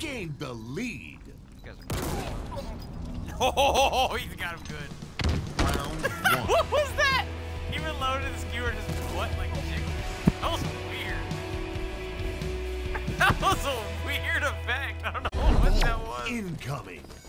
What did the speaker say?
gained the lead. Oh, he's got him good. Round one. What was that? He reloaded the skewer just what like jiggle. That was weird. That was a weird effect. I don't know what that was. Incoming.